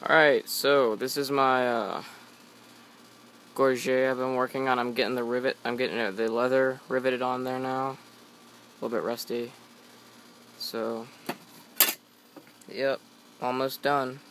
Alright, so this is my Gorget I've been working on. I'm getting the the leather riveted on there now. A little bit rusty. So, yep, almost done.